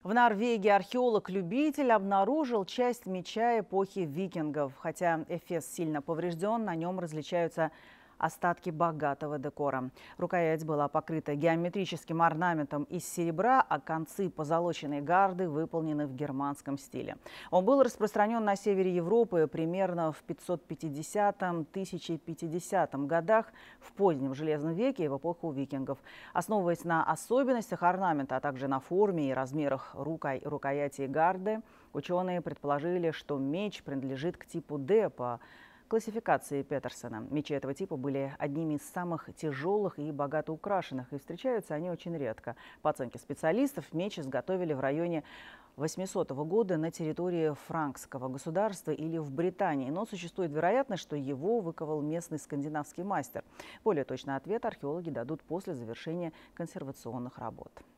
В Норвегии археолог-любитель обнаружил часть меча эпохи викингов. Хотя эфес сильно поврежден, на нем различаются остатки богатого декора. Рукоять была покрыта геометрическим орнаментом из серебра, а концы позолоченной гарды выполнены в германском стиле. Он был распространен на севере Европы примерно в 550-1050 годах, в позднем Железном веке и в эпоху викингов. Основываясь на особенностях орнамента, а также на форме и размерах рукояти и гарды, ученые предположили, что меч принадлежит к типу D по классификации Петерсона. Мечи этого типа были одними из самых тяжелых и богато украшенных, и встречаются они очень редко. По оценке специалистов, меч изготовили в районе 800 года на территории франкского государства или в Британии. Но существует вероятность, что его выковал местный скандинавский мастер. Более точный ответ археологи дадут после завершения консервационных работ.